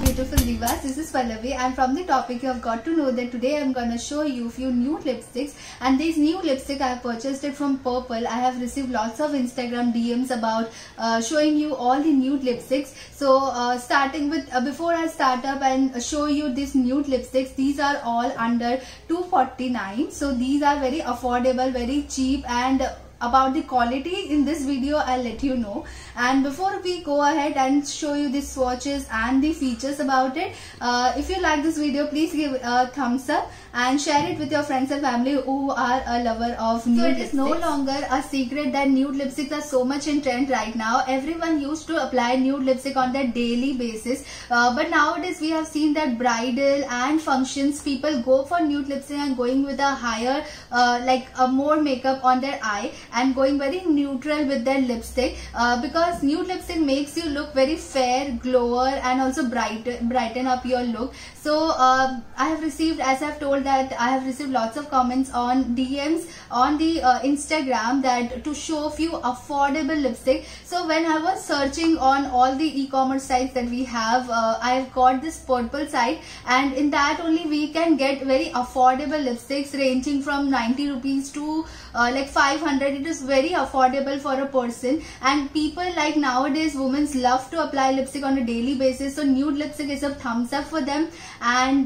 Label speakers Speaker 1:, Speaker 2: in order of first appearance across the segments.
Speaker 1: beautiful divas. This is Pallavi, and from the topic you have got to know that today I am gonna show you few new lipsticks, and these new lipstick I have purchased it from Purple. I have received lots of Instagram DMs about showing you all the nude lipsticks. So starting with before I start up and show you these nude lipsticks, these are all under 249. So these are very affordable, very cheap, and about the quality in this video I'll let you know. And before we go ahead and show you the swatches and the features about it, if you like this video, please give a thumbs up and share it with your friends and family who are a lover of nude lipsticks. So it is no longer a secret that nude lipsticks are so much in trend right now. Everyone used to apply nude lipstick on their daily basis, but nowadays we have seen that bridal and functions people go for nude lipstick and going with a higher more makeup on their eye and going very neutral with their lipstick, because nude lipstick makes you look very fair, glower, and also brighten up your look. So I have received, as I've told, that I have received lots of comments on DMs on the Instagram that to show few affordable lipstick. So when I was searching on all the e-commerce sites that we have, I have got this Purple site, and in that only we can get very affordable lipsticks ranging from 90 rupees to like 500. It is very affordable for a person, and people like nowadays women love to apply lipstick on a daily basis, so nude lipstick is a thumbs up for them. And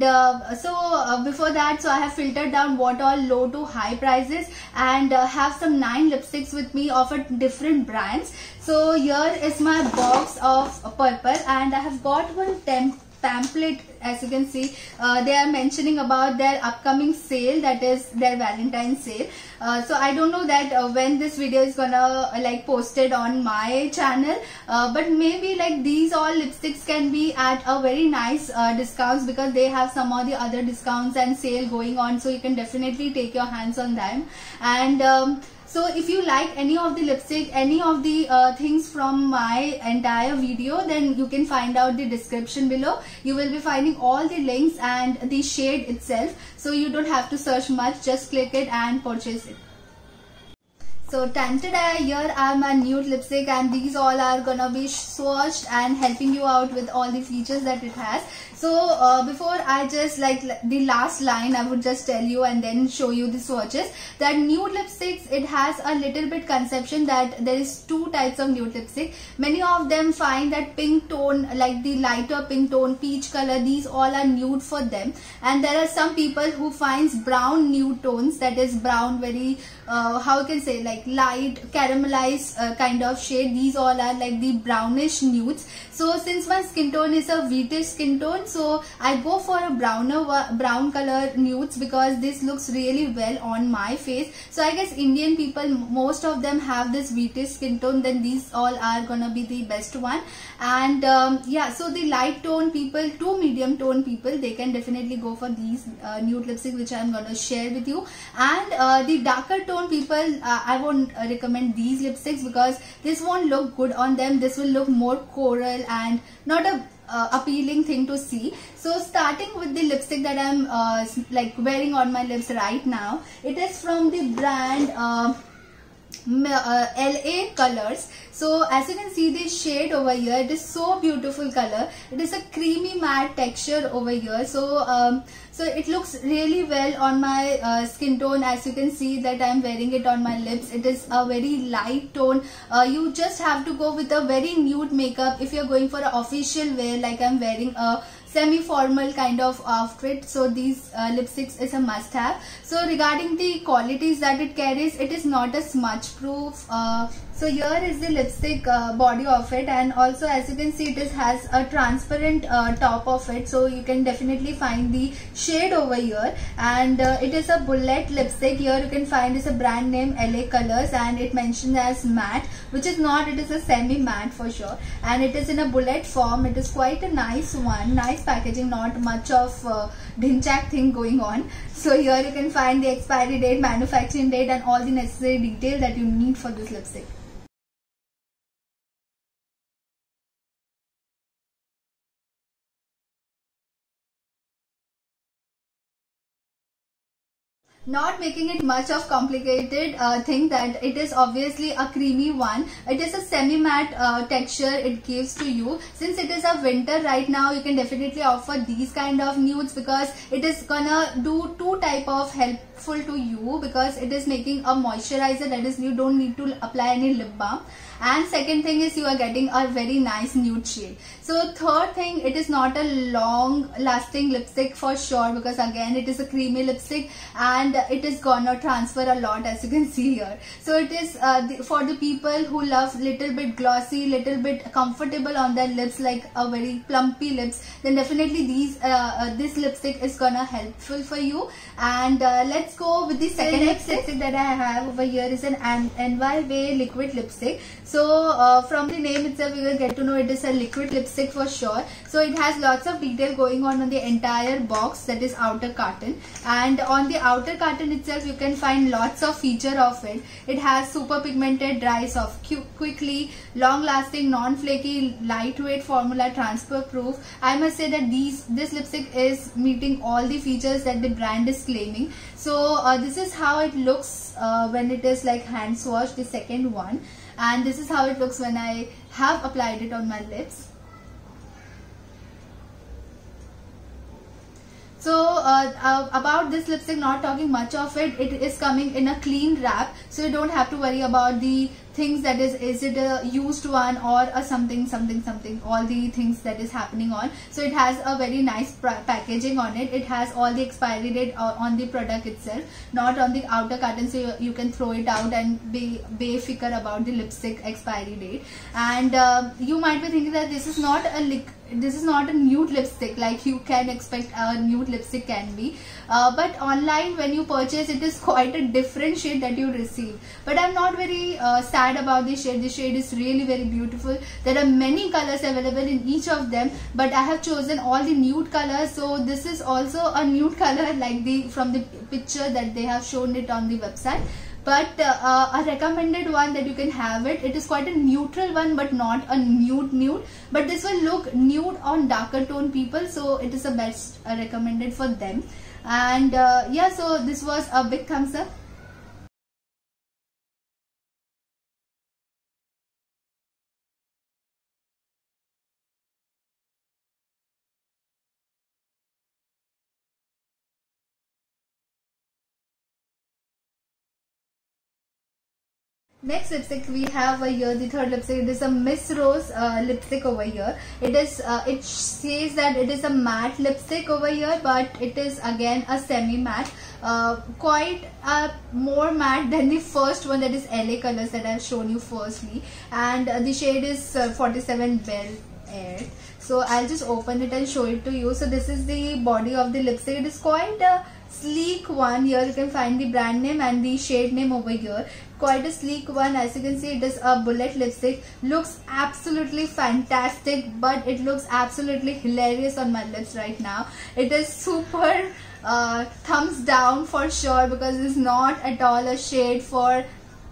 Speaker 1: before that, so I have filtered down what all low to high prices, and have some 9 lipsticks with me of a different brands. So here is my box of Purple, and I have got one pamphlet. As you can see, they are mentioning about their upcoming sale, that is their Valentine's sale. So I don't know that when this video is gonna like posted on my channel, but maybe like these all lipsticks can be at a very nice discounts, because they have some of the other discounts and sale going on, so you can definitely take your hands on them. And so if you like any of the lipstick, any of the things from my entire video, then you can find out the description below. You will be finding all the links and the shade itself, so you don't have to search much, just click it and purchase it. So here are my nude lipstick, and these all are gonna be swatched and helping you out with all the features that it has. So before I just like the last line, I would just tell you and then show you the swatches, that nude lipsticks, it has a little bit conception that there is 2 types of nude lipstick. Many of them find that pink tone, like the lighter pink tone, peach color, these all are nude for them. And there are some people who finds brown nude tones, that is brown, very how you can say, like light caramelized kind of shade. These all are like the brownish nudes. So since my skin tone is a wheatish skin tone, so I go for a brown color nudes, because this looks really well on my face. So I guess Indian people, most of them have this wheatish skin tone, then these all are gonna be the best one. And yeah, so the light tone people to medium tone people, they can definitely go for these nude lipstick which I am gonna share with you. And the darker tone people, I won't recommend these lipsticks, because this won't look good on them. This will look more coral and not a appealing thing to see. So starting with the lipstick that I'm like wearing on my lips right now, it is from the brand LA Colors. So as you can see the shade over here, it is so beautiful color. It is a creamy matte texture over here. So so it looks really well on my skin tone. As you can see that I am wearing it on my lips. It is a very light tone. You just have to go with a very nude makeup if you're going for an official wear, like I'm wearing a semi-formal kind of outfit. So these lipsticks is a must-have. So regarding the qualities that it carries, it is not a smudge proof. So here is the lipstick body of it, and also as you can see it has a transparent top of it, so you can definitely find the shade over here. And it is a bullet lipstick. Here you can find is a brand name LA Colors, and it mentioned as matte, which is not, it is a semi matte for sure, and it is in a bullet form. It is quite a nice one, nice packaging, not much of dhinchak thing going on. So here you can find the expiry date, manufacturing date, and all the necessary detail that you need for this lipstick. Not making it much of complicated thing, that it is obviously a creamy one. It is a semi matte texture it gives to you. Since it is a winter right now, you can definitely offer these kind of nudes, because it is gonna do two type of helpful to you, because it is making a moisturizer, that is you don't need to apply any lip balm. And second thing is you are getting a very nice nude shade. So third thing, it is not a long lasting lipstick for sure, because again it is a creamy lipstick and it is gonna transfer a lot, as you can see here. So it is for the people who love little bit glossy, little bit comfortable on their lips, like a very plumpy lips, then definitely this lipstick is gonna helpful for you. And let's go with the second lipstick that I have over here. Is an NY Way liquid lipstick. So from the name itself, you will get to know it is a liquid lipstick for sure. So it has lots of detail going on the entire box, that is outer carton. And on the outer carton itself, you can find lots of feature of it. It has super pigmented, dries off quickly, long lasting, non-flaky, lightweight formula, transfer proof. I must say that this lipstick is meeting all the features that the brand is claiming. So this is how it looks when it is like hand swatched, the second one. And this is how it looks when I have applied it on my lips. So about this lipstick, not talking much of it, it is coming in a clean wrap, so you don't have to worry about the things, that is it a used one or a something, all the things that is happening on. So it has a very nice packaging on it. It has all the expiry date on the product itself, not on the outer carton, so you can throw it out and be fikar about the lipstick expiry date. And you might be thinking that this is not a nude lipstick like you can expect a nude lipstick can be, but online when you purchase, it is quite a different shade that you receive. But I'm not very sad about this shade. This shade is really very beautiful. There are many colors available in each of them, but I have chosen all the nude colors. So this is also a nude color, like from the picture that they have shown it on the website. But a recommended one that you can have it. It is quite a neutral one, but not a nude. But this will look nude on darker tone people, so it is the best recommended for them. And yeah, so this was a big thumbs up. Next lipstick we have over here, the third lipstick. It is a Miss Rose lipstick over here. It is it says that it is a matte lipstick over here, but it is again a semi matte, quite more matte than the first one, that is LA Colors, that I have shown you firstly. And the shade is 47 Bel Air. So I'll just open it and show it to you. So this is the body of the lipstick. It is quite a sleek one. Here you can find the brand name and the shade name over here. Quite a sleek one. As you can see, it is a bullet lipstick. Looks absolutely fantastic, but it looks absolutely hilarious on my lips right now. It is super thumbs down for sure, because it's not at all a shade for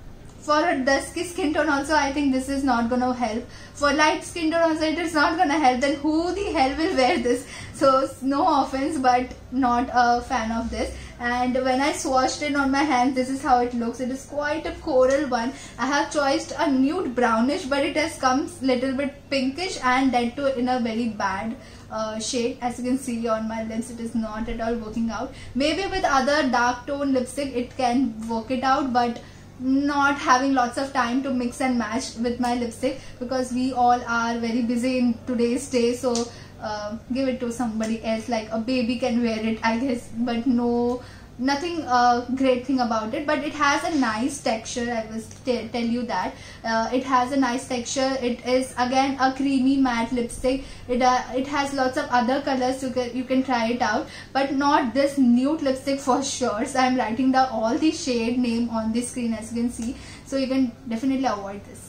Speaker 1: a dusky skin tone. Also, I think this is not gonna help. For light skin tone also, it is not gonna help. Then who the hell will wear this? So no offense, but not a fan of this. And when I swatched it on my hands, this is how it looks. It is quite a coral one. I have choiced a nude brownish, but it has come little bit pinkish, and that too in a very bad shade. As you can see on my lips, it is not at all working out. Maybe with other dark tone lipstick it can work it out, but not having lots of time to mix and match with my lipstick, because we all are very busy in today's day. So give it to somebody else, like a baby can wear it, I guess, but nothing great thing about it. But it has a nice texture. I will tell you that it has a nice texture. It is again a creamy matte lipstick. It has lots of other colors, you can try it out, but not this nude lipstick for sure. So I'm writing down all the shade name on the screen, as you can see, so you can definitely avoid this.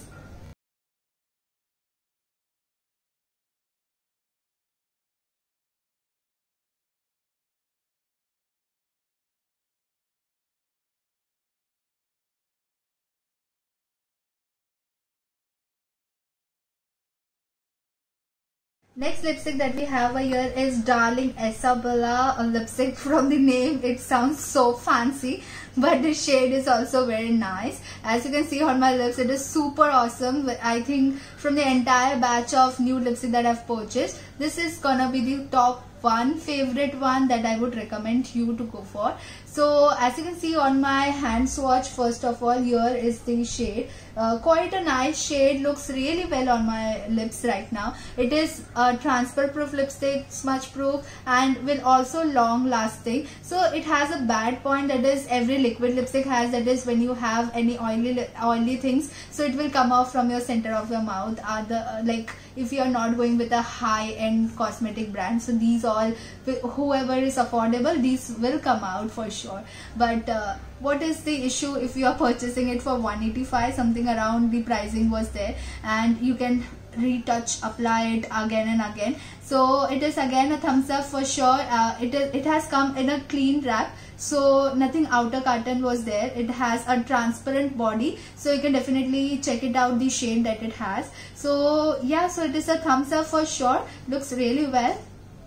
Speaker 1: Next lipstick that we have here is Darling Isabella, a lipstick. From the name it sounds so fancy, but the shade is also very nice. As you can see on my lips, it is super awesome. I think from the entire batch of nude lipstick that I've purchased, this is gonna be the top one favorite one that I would recommend you to go for. So as you can see on my hand swatch, first of all, here is the shade. Quite a nice shade, looks really well on my lips right now. It is a transfer proof lipstick, smudge proof, and will also long lasting. So it has a bad point, that is every liquid lipstick has, that is when you have any oily things, so it will come off from your center of your mouth. Like if you are not going with a high end cosmetic brand, so these all, whoever is affordable, these will come out for sure. But what is the issue if you are purchasing it for 185, something around the pricing was there, and you can retouch, apply it again and again. So it is again a thumbs up for sure. It has come in a clean wrap, so nothing outer carton was there. It has a transparent body, so you can definitely check it out, the shade that it has. So yeah, so it is a thumbs up for sure, looks really well.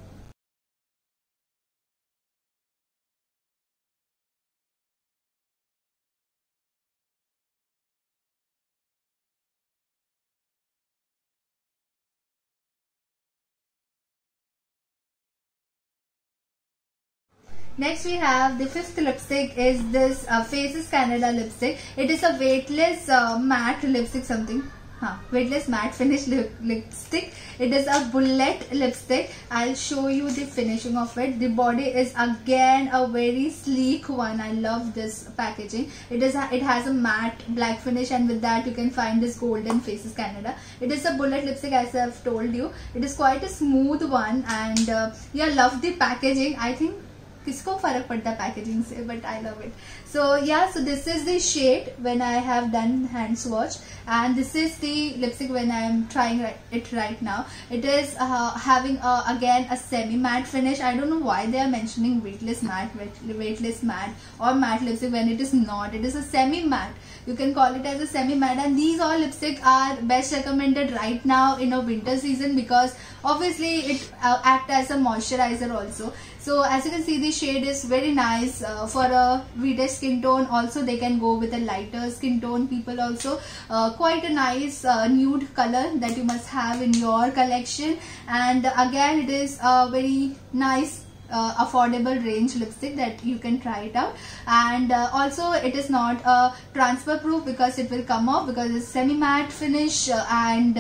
Speaker 1: Next we have the fifth lipstick is this Faces Canada lipstick. It is a weightless matte lipstick, weightless matte finish lipstick. It is a bullet lipstick. I'll show you the finishing of it. The body is again a very sleek one. I love this packaging. It has a matte black finish, and with that you can find this golden Faces Canada. It is a bullet lipstick, as I've told you. It is quite a smooth one, and yeah, love the packaging. I think किसको फर्क पड़ता है पैकेजिंग से, but I love it. So yeah, so this is the shade when I have done hand swatch, and this is the lipstick when I am trying it right now. It is having again a semi matte finish. I don't know why they are mentioning weightless matte or matte lipstick when it is not. It is a semi matte. You can call it as a semi matte, and these all lipstick are best recommended right now in a winter season, because obviously it act as a moisturizer also. So as you can see, the shade is very nice for a wetter skin tone. Also they can go with a lighter skin tone people also. Quite a nice nude color that you must have in your collection. And again, it is a very nice affordable range lipstick that you can try it out. And also it is not transfer proof, because it will come off, because it's semi matte finish. And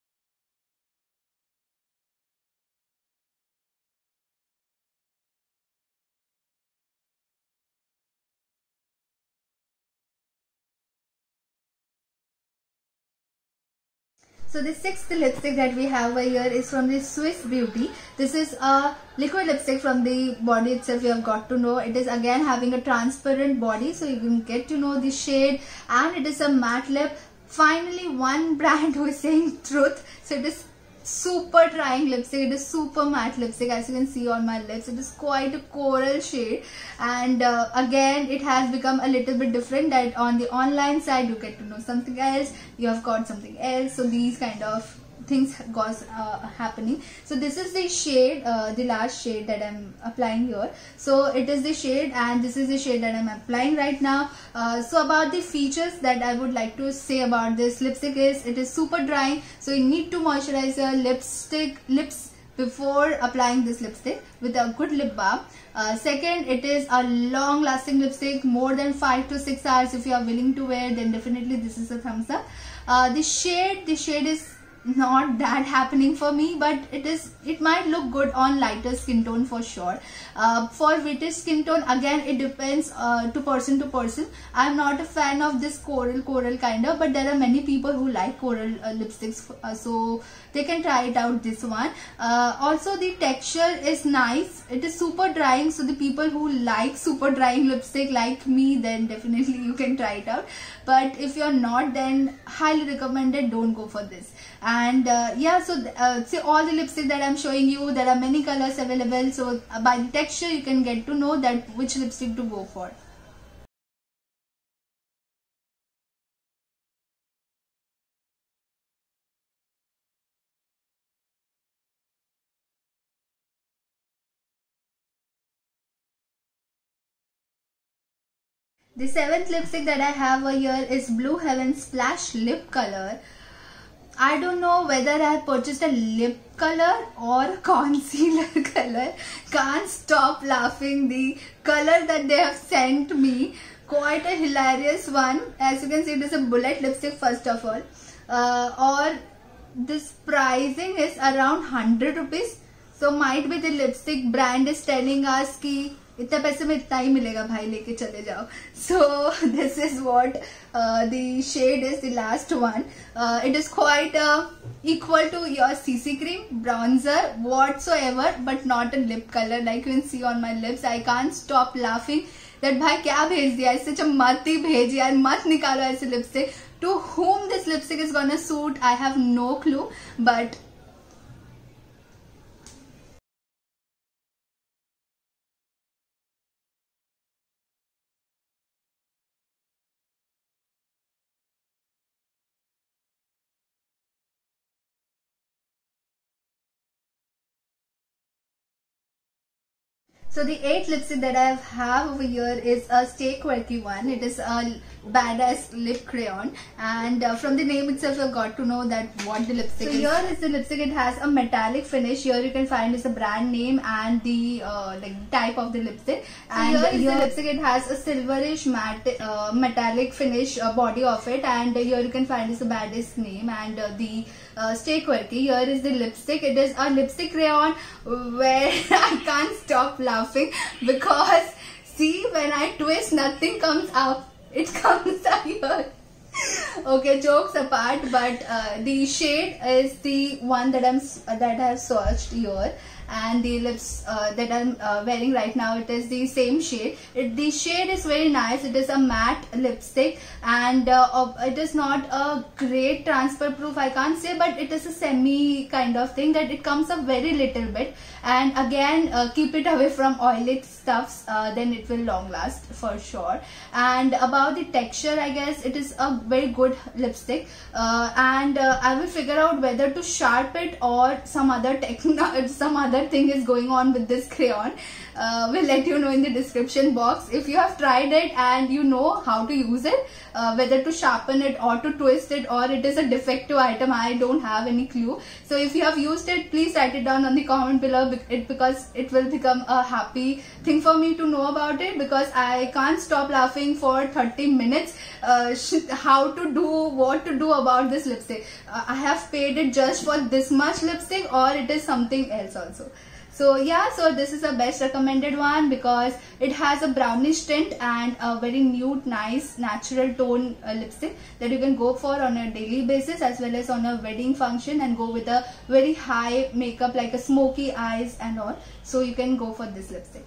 Speaker 1: so the sixth lipstick that we have over here is from the Swiss Beauty. This is a liquid lipstick. From the body itself you have got to know it is again having a transparent body, so you can get to know the shade, and it is a matte lip. Finally one brand who is saying truth. So it is super trying lipstick. It is super matte lipstick, as you can see on my lips. It is quite a coral shade, and again it has become a little bit different, that on the online side you get to know something else, you have got something else. So these kind of things goes happening. So this is the shade, the last shade that I'm applying here. So it is the shade, and this is the shade that I'm applying right now. So about the features that I would like to say about this lipstick is, it is super drying, so you need to moisturize your lips before applying this lipstick with a good lip balm. Second, it is a long lasting lipstick, more than 5 to 6 hours. If you are willing to wear, then definitely this is a thumbs up. The shade is not that happening for me, but it might look good on lighter skin tone for sure. For wetter skin tone, again it depends to person to person. I'm not a fan of this coral kind of, but there are many people who like coral lipsticks, so they can try it out, this one. Also the texture is nice. It is super drying, so the people who like super drying lipstick like me, then definitely you can try it out. But if you're not, then highly recommended, don't go for this. And yeah, so see all the lipstick that I'm showing you, there are many colors available, so by the texture you can get to know that which lipstick to go for. The seventh lipstick that I have over here is Blue Heaven Splash Lip Color. I don't know whether I purchased a lip color or concealer color. Can't stop laughing. The color that they have sent me, quite a hilarious one. As you can see, it is a bullet lipstick first of all. Or this pricing is around 100 rupees. So might be the lipstick brand is telling us कि इतने पैसे में इतना ही मिलेगा भाई, लेके चले जाओ. So this is what the shade is, the last one. It is quite equal to your CC cream, bronzer, whatsoever, but not a lip color. Like you can see on my lips, I can't stop laughing that भाई क्या भेज दिया, इससे अच्छा मत ही भेज यार, मत निकालो ऐसे lipstick. To whom this lipstick is gonna suit, I have no clue, but so the eighth lipstick that I have over here is a Stay Quirky one. It is a badass lip crayon, and from the name itself I've got to know that what the lipstick is. So here is the lipstick. It has a metallic finish. Here you can find is the brand name and the like type of the lipstick. And so here is the lipstick. It has a silverish matte metallic finish body of it, and here you can find is the badass name and the Stay Quirky. Here is the lipstick. It is a lipstick crayon where I can't stop laughing because see, when I twist, nothing comes up. It comes out here. Okay, jokes apart, but the shade is the one that I have searched here, and the lips that I'm wearing right now, it is the same shade. The shade is very nice. It is a matte lipstick, and it is not a great transfer proof, I can't say, but it is a semi kind of thing that it comes up very little bit. And again, keep it away from oily stuffs, then it will long last for sure. And about the texture, I guess it is a very good lipstick, and I will figure out whether to sharpen it or some other thing is going on with this crayon. We'll let you know in the description box. If you have tried it and you know how to use it, whether to sharpen it or to twist it, or it is a defective item, I don't have any clue. So if you have used it, please write it down on the comment below, because it will become a happy thing for me to know about it, because I can't stop laughing for 30 minutes how to do, what to do about this lipstick. I have paid it just for this much lipstick, or it is something else also. So yeah, so this is a best recommended one because it has a brownish tint and a very nude, nice, natural tone lipstick that you can go for on a daily basis as well as on a wedding function, and go with a very high makeup like a smoky eyes and all. So you can go for this lipstick.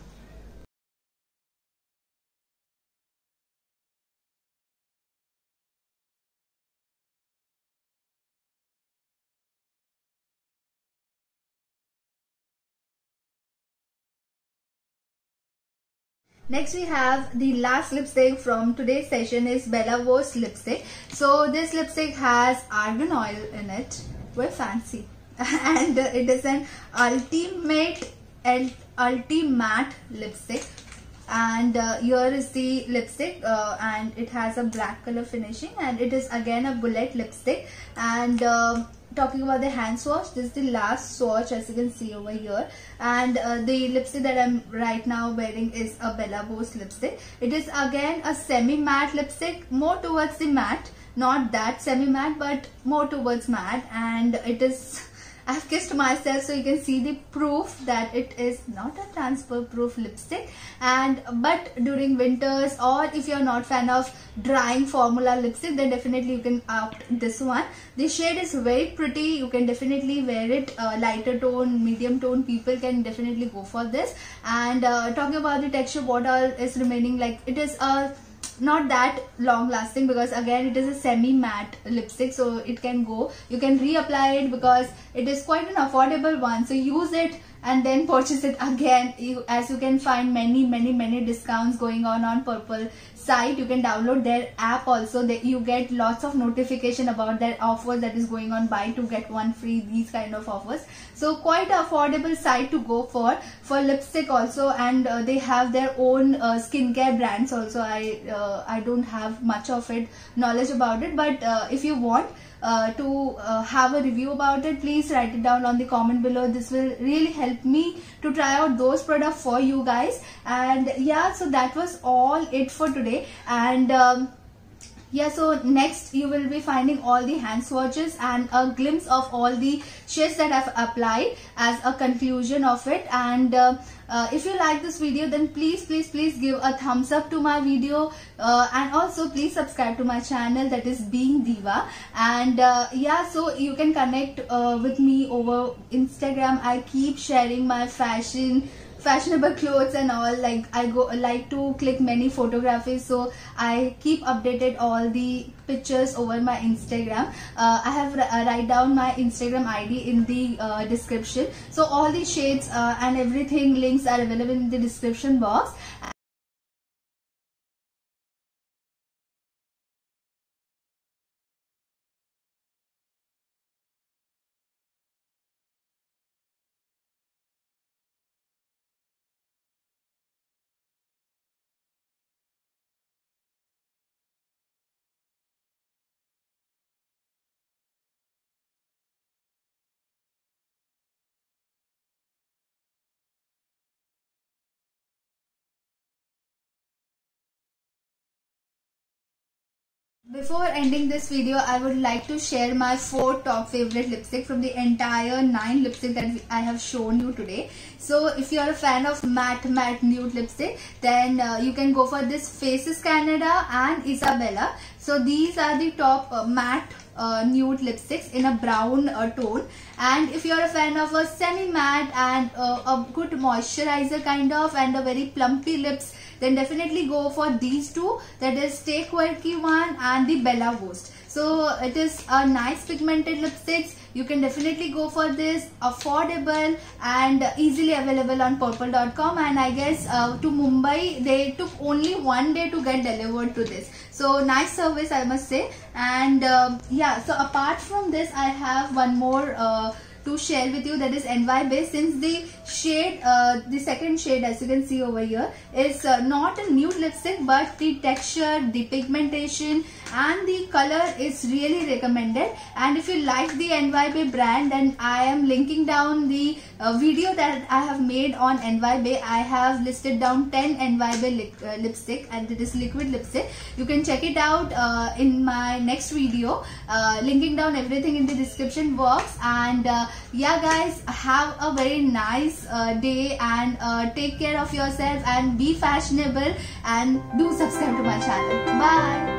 Speaker 1: Next we have the last lipstick from today's session is Bella Voss lipstick. So this lipstick has argan oil in it. Very fancy. And it is an ulti-matte lipstick. And here is the lipstick, and it has a black color finishing, and it is again a bullet lipstick. And talking about the hand swatch, this is the last swatch as you can see over here. And the lipstick that I'm right now wearing is a Bella Voss lipstick. It is again a semi-matte lipstick, more towards the matte, not that semi-matte but more towards matte. And it is, I've kissed myself so you can see the proof that it is not a transfer proof lipstick. And but during winters, or if you're not fan of drying formula lipstick, then definitely you can opt this one. The shade is very pretty. You can definitely wear it. Lighter tone, medium tone people can definitely go for this. And talking about the texture, what all is remaining, like it is a not that long lasting because again it is a semi matte lipstick, so it can go, you can reapply it because it is quite an affordable one. So use it and then purchase it again, as you can find many discounts going on Purplle site. You can download their app also. You get lots of notification about their offers that is going on, buy 2 get 1 free, these kind of offers. So quite affordable site to go for lipstick also. And they have their own skincare brands also. I don't have much of it knowledge about it, but if you want to have a review about it, please write it down on the comment below. This will really help me to try out those products for you guys. And yeah, so that was all it for today. And yeah, so next you will be finding all the hand swatches and a glimpse of all the shades that I've applied as a conclusion of it. And if you like this video, then please give a thumbs up to my video, and also please subscribe to my channel, that is Being Diva. And yeah, so you can connect with me over Instagram. I keep sharing my fashionable clothes and all. Like I like to click many photographies, so I keep updated all the pictures over my Instagram. I have write down my Instagram ID in the description, so all the shades and everything links are available in the description box. Before ending this video, I would like to share my 4 top favorite lipstick from the entire 9 lipstick that I have shown you today. So if you are a fan of matte nude lipstick, then you can go for this Faces Canada and Isabella. So these are the top matte nude lipsticks in a brown tone. And if you are a fan of a semi matte and a good moisturizer kind of and a very plumpy lips, then definitely go for these 2, that is Stay Quirky one and the Bella Ghost. So it is a nice pigmented lipsticks. You can definitely go for this, affordable and easily available on purplle.com. And I guess to Mumbai they took only 1 day to get delivered to this. So nice service, I must say. And yeah, so apart from this, I have one more to share with you, that is NY Base. Since the shade, the second shade, as you can see over here, is not a nude lipstick, but the texture, the pigmentation and the color is really recommended. And if you like the NY Base brand, then I am linking down the video that I have made on NY Base. I have listed down 10 NY Base lipstick, and it is liquid lipstick. You can check it out in my next video, linking down everything in the description box. And yeah guys, have a very nice day, and take care of yourself and be fashionable, and do subscribe to my channel. Bye.